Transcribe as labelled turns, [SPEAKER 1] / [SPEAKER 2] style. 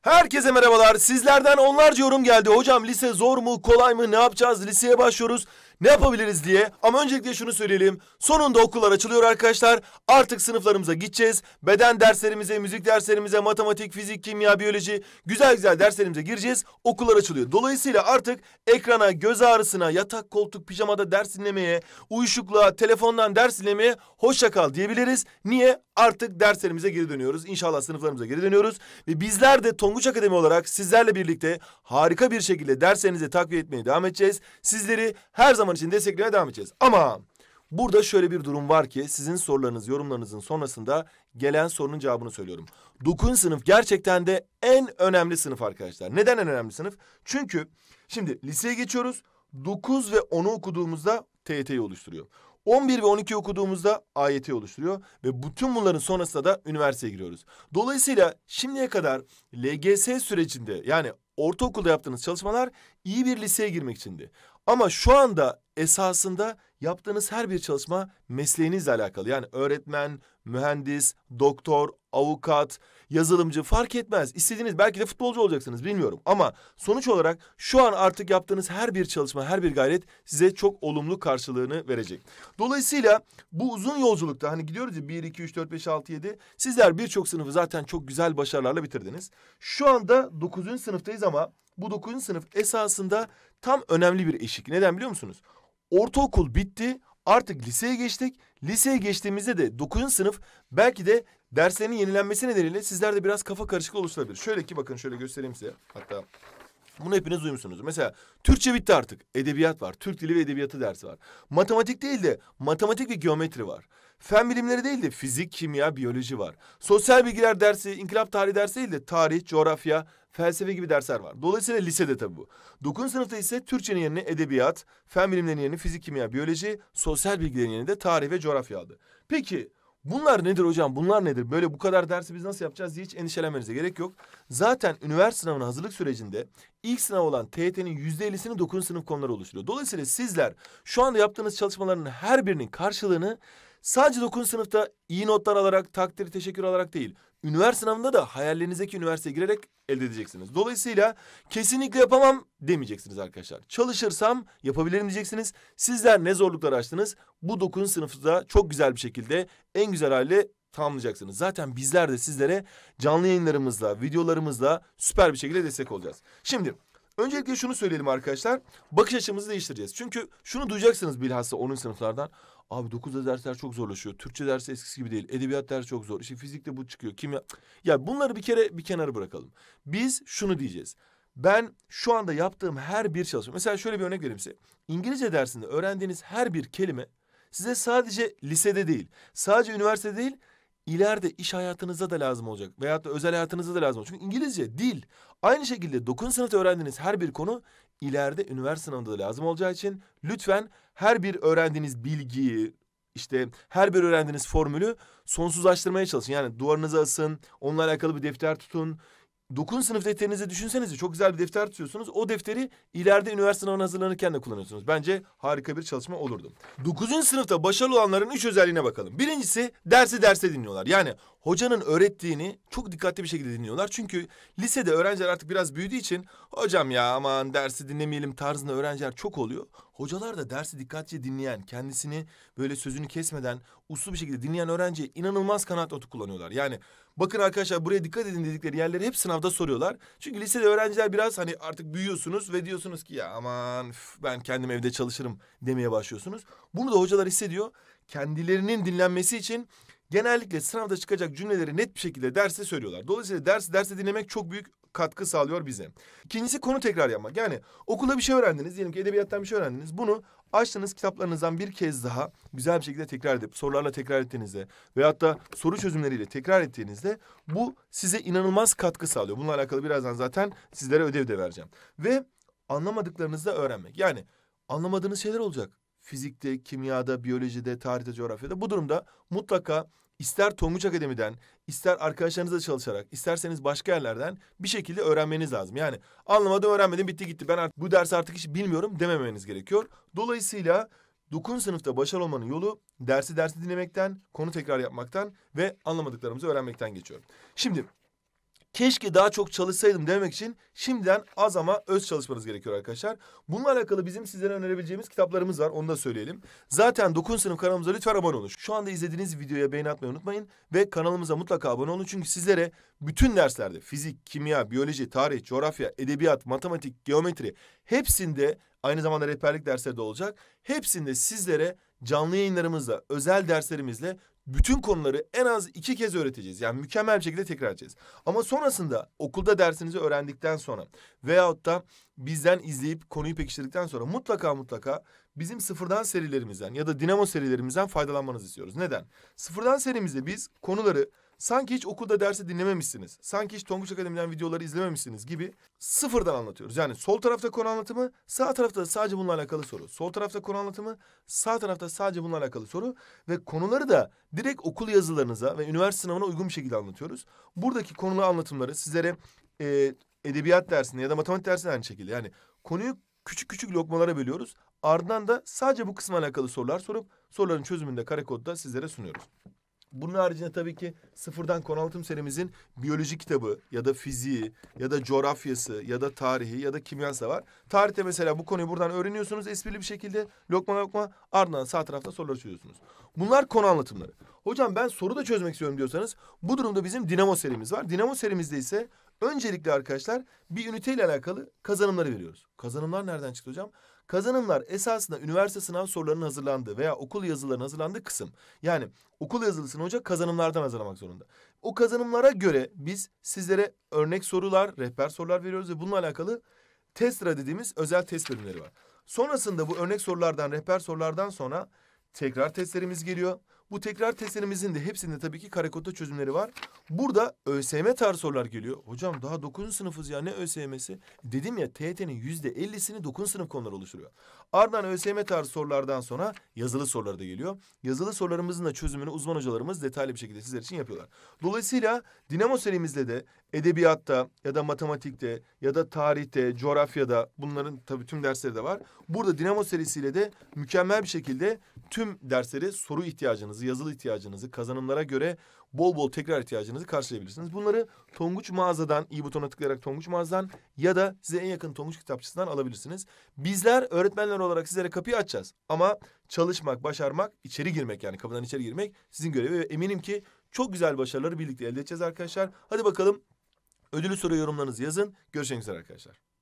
[SPEAKER 1] Herkese merhabalar. Sizlerden onlarca yorum geldi. Hocam lise zor mu, kolay mı, ne yapacağız, liseye başlıyoruz, ne yapabiliriz diye. Ama öncelikle şunu söyleyelim. Sonunda okullar açılıyor arkadaşlar. Artık sınıflarımıza gideceğiz. Beden derslerimize, müzik derslerimize, matematik, fizik, kimya, biyoloji güzel güzel derslerimize gireceğiz. Okullar açılıyor. Dolayısıyla artık ekrana, göz ağrısına, yatak, koltuk, pijamada ders dinlemeye, uyuşukluğa, telefondan ders dinlemeye hoşça kal diyebiliriz. Niye? Artık derslerimize geri dönüyoruz. İnşallah sınıflarımıza geri dönüyoruz. Ve bizler de Tonguç Akademi olarak sizlerle birlikte harika bir şekilde derslerinizi takviye etmeye devam edeceğiz. Sizleri her zaman için desteklemeye devam edeceğiz. Ama burada şöyle bir durum var ki sizin sorularınız, yorumlarınızın sonrasında gelen sorunun cevabını söylüyorum. 9. sınıf gerçekten de en önemli sınıf arkadaşlar. Neden en önemli sınıf? Çünkü şimdi liseye geçiyoruz. 9 ve 10'u okuduğumuzda TYT'yi oluşturuyor. 11 ve 12 okuduğumuzda AYT oluşturuyor ve bütün bunların sonrasında da üniversiteye giriyoruz. Dolayısıyla şimdiye kadar LGS sürecinde yani ortaokulda yaptığınız çalışmalar iyi bir liseye girmek içindi. Ama şu anda esasında yaptığınız her bir çalışma mesleğinizle alakalı. Yani öğretmen, mühendis, doktor, avukat, yazılımcı fark etmez. İstediğiniz belki de futbolcu olacaksınız bilmiyorum. Ama sonuç olarak şu an artık yaptığınız her bir çalışma, her bir gayret size çok olumlu karşılığını verecek. Dolayısıyla bu uzun yolculukta hani gidiyoruz ya 1, 2, 3, 4, 5, 6, 7. Sizler birçok sınıfı zaten çok güzel başarılarla bitirdiniz. Şu anda 9. sınıftayız ama bu 9. sınıf esasında tam önemli bir eşik. Neden biliyor musunuz? Ortaokul bitti, artık liseye geçtik. Liseye geçtiğimizde de 9. sınıf belki de derslerinin yenilenmesi nedeniyle sizlerde biraz kafa karışıklığı oluşturabilir. Şöyle ki bakın şöyle göstereyim size. Hatta bunu hepiniz duymuşsunuz. Mesela Türkçe bitti artık. Edebiyat var. Türk dili ve edebiyatı dersi var. Matematik değil de matematik ve geometri var. Fen bilimleri değil de fizik, kimya, biyoloji var. Sosyal bilgiler dersi, inkılap tarihi dersi değil de tarih, coğrafya, felsefe gibi dersler var. Dolayısıyla lisede tabii bu. 9. sınıfta ise Türkçenin yerine edebiyat, fen bilimlerinin yerine fizik, kimya, biyoloji, sosyal bilgilerin yerine de tarih ve coğrafya aldı. Peki bunlar nedir hocam? Bunlar nedir? Böyle bu kadar dersi biz nasıl yapacağız diye hiç endişelenmenize gerek yok. Zaten üniversite sınavına hazırlık sürecinde ilk sınav olan TYT'nin %50'sini 9. sınıf konuları oluşturuyor. Dolayısıyla sizler şu anda yaptığınız çalışmaların her birinin karşılığını sadece 9. sınıfta iyi notlar alarak, takdir, teşekkür alarak değil, üniversite sınavında da hayallerinizdeki üniversiteye girerek elde edeceksiniz. Dolayısıyla kesinlikle yapamam demeyeceksiniz arkadaşlar. Çalışırsam yapabilirim diyeceksiniz. Sizler ne zorluklar aştınız? Bu 9. sınıfta çok güzel bir şekilde en güzel hale tamamlayacaksınız. Zaten bizler de sizlere canlı yayınlarımızla, videolarımızla süper bir şekilde destek olacağız. Şimdi öncelikle şunu söyleyelim arkadaşlar. Bakış açımızı değiştireceğiz. Çünkü şunu duyacaksınız bilhassa 10. sınıflardan. Abi 9'da dersler çok zorlaşıyor. Türkçe dersi eskisi gibi değil. Edebiyat dersi çok zor. İşte fizikte bu çıkıyor. Kimya. Ya bunları bir kere bir kenara bırakalım. Biz şunu diyeceğiz. Ben şu anda yaptığım her bir çalışma. Mesela şöyle bir örnek vereyim size. İngilizce dersinde öğrendiğiniz her bir kelime size sadece lisede değil, sadece üniversitede değil, ileride iş hayatınızda da lazım olacak. Veyahut da özel hayatınızda da lazım olacak. Çünkü İngilizce, dil. Aynı şekilde 9. sınıfta öğrendiğiniz her bir konu ileride üniversite sınavında da lazım olacağı için lütfen her bir öğrendiğiniz bilgiyi, işte her bir öğrendiğiniz formülü sonsuzlaştırmaya çalışın. Yani duvarınıza asın, onunla alakalı bir defter tutun. 9. sınıf defterinizi düşünsenize, çok güzel bir defter tutuyorsunuz. O defteri ileride üniversite sınavına hazırlanırken de kullanıyorsunuz. Bence harika bir çalışma olurdu. 9. sınıfta başarılı olanların 3 özelliğine bakalım. Birincisi derse dinliyorlar. Yani hocanın öğrettiğini çok dikkatli bir şekilde dinliyorlar. Çünkü lisede öğrenciler artık biraz büyüdüğü için hocam ya aman dersi dinlemeyelim tarzında öğrenciler çok oluyor. Hocalar da dersi dikkatlice dinleyen, kendisini böyle sözünü kesmeden uslu bir şekilde dinleyen öğrenciye inanılmaz kanaat notu kullanıyorlar. Yani bakın arkadaşlar buraya dikkat edin dedikleri yerleri hep sınavda soruyorlar. Çünkü lisede öğrenciler biraz hani artık büyüyorsunuz ve diyorsunuz ki ya aman ben kendim evde çalışırım demeye başlıyorsunuz. Bunu da hocalar hissediyor. Kendilerinin dinlenmesi için genellikle sınavda çıkacak cümleleri net bir şekilde derste söylüyorlar. Dolayısıyla dersi dinlemek çok büyük katkı sağlıyor bize. İkincisi konu tekrar yapmak. Yani okulda bir şey öğrendiniz. Diyelim ki edebiyattan bir şey öğrendiniz. Bunu açtığınız kitaplarınızdan bir kez daha güzel bir şekilde tekrar edip sorularla tekrar ettiğinizde veyahut da soru çözümleriyle tekrar ettiğinizde bu size inanılmaz katkı sağlıyor. Bununla alakalı birazdan zaten sizlere ödev de vereceğim. Ve anlamadıklarınızı da öğrenmek. Yani anlamadığınız şeyler olacak. Fizikte, kimyada, biyolojide, tarihte, coğrafyada. Bu durumda mutlaka ister Tonguç Akademi'den, ister arkadaşlarınızla çalışarak, isterseniz başka yerlerden bir şekilde öğrenmeniz lazım. Yani anlamadım, öğrenmedim, bitti gitti. Ben artık bu dersi artık hiç bilmiyorum dememeniz gerekiyor. Dolayısıyla 9. sınıfta başarılı olmanın yolu dersi dinlemekten, konu tekrar yapmaktan ve anlamadıklarımızı öğrenmekten geçiyor. Şimdi keşke daha çok çalışsaydım demek için şimdiden az ama öz çalışmanız gerekiyor arkadaşlar. Bununla alakalı bizim sizlere önerebileceğimiz kitaplarımız var. Onu da söyleyelim. Zaten 9. sınıf kanalımıza lütfen abone olun. Şu anda izlediğiniz videoya beğeni atmayı unutmayın. Ve kanalımıza mutlaka abone olun. Çünkü sizlere bütün derslerde fizik, kimya, biyoloji, tarih, coğrafya, edebiyat, matematik, geometri hepsinde aynı zamanda rehberlik dersleri de olacak. Hepsinde sizlere canlı yayınlarımızla, özel derslerimizle bütün konuları en az 2 kez öğreteceğiz. Yani mükemmel bir şekilde tekrar edeceğiz. Ama sonrasında okulda dersinizi öğrendikten sonra veyahut da bizden izleyip konuyu pekiştirdikten sonra mutlaka bizim sıfırdan serilerimizden ya da dinamo serilerimizden faydalanmanızı istiyoruz. Neden? Sıfırdan serimizde biz konuları sanki hiç okulda dersi dinlememişsiniz, sanki hiç Tonguç Akademi'den videoları izlememişsiniz gibi sıfırdan anlatıyoruz. Yani sol tarafta konu anlatımı, sağ tarafta sadece bununla alakalı soru. Sol tarafta konu anlatımı, sağ tarafta sadece bununla alakalı soru. Ve konuları da direkt okul yazılarınıza ve üniversite sınavına uygun bir şekilde anlatıyoruz. Buradaki konu anlatımları sizlere edebiyat dersinde ya da matematik dersinde aynı şekilde. Yani konuyu küçük lokmalara bölüyoruz. Ardından da sadece bu kısma alakalı sorular sorup soruların çözümünü de kare kodda sizlere sunuyoruz. Bunun haricinde tabii ki sıfırdan konu anlatım serimizin biyoloji kitabı ya da fiziği ya da coğrafyası ya da tarihi ya da kimyası var. Tarihte mesela bu konuyu buradan öğreniyorsunuz esprili bir şekilde lokma ardından sağ tarafta soruları çözüyorsunuz. Bunlar konu anlatımları. Hocam ben soru da çözmek istiyorum diyorsanız bu durumda bizim Dinamo serimiz var. Dinamo serimizde ise öncelikle arkadaşlar bir üniteyle alakalı kazanımları veriyoruz. Kazanımlar nereden çıktı hocam? Kazanımlar esasında üniversite sınav sorularının hazırlandığı veya okul yazılarının hazırlandığı kısım. Yani okul yazılısını hoca kazanımlardan hazırlamak zorunda. O kazanımlara göre biz sizlere örnek sorular, rehber sorular veriyoruz ve bununla alakalı TESTRA dediğimiz özel test bölümleri var. Sonrasında bu örnek sorulardan, rehber sorulardan sonra tekrar testlerimiz geliyor. Bu tekrar testlerimizin de hepsinde tabii ki karekodda çözümleri var. Burada ÖSYM tarzı sorular geliyor. Hocam daha 9. sınıfız ya, ne ÖSYM'si? Dedim ya, TYT'nin %50'sini 9. sınıf konuları oluşturuyor. Ardından ÖSYM tarzı sorulardan sonra yazılı sorular da geliyor. Yazılı sorularımızın da çözümünü uzman hocalarımız detaylı bir şekilde sizler için yapıyorlar. Dolayısıyla Dinamo serimizde de edebiyatta ya da matematikte ya da tarihte, coğrafyada, bunların tabii tüm dersleri de var. Burada Dinamo serisiyle de mükemmel bir şekilde tüm dersleri, soru ihtiyacınızı, yazılı ihtiyacınızı, kazanımlara göre bol tekrar ihtiyacınızı karşılayabilirsiniz. Bunları Tonguç mağazadan, i butonuna tıklayarak Tonguç mağazadan ya da size en yakın Tonguç kitapçısından alabilirsiniz. Bizler öğretmenler olarak sizlere kapıyı açacağız. Ama çalışmak, başarmak, içeri girmek, yani kapıdan içeri girmek sizin görevi ve eminim ki çok güzel başarıları birlikte elde edeceğiz arkadaşlar. Hadi bakalım, ödülü soru yorumlarınızı yazın. Görüşmek üzere arkadaşlar.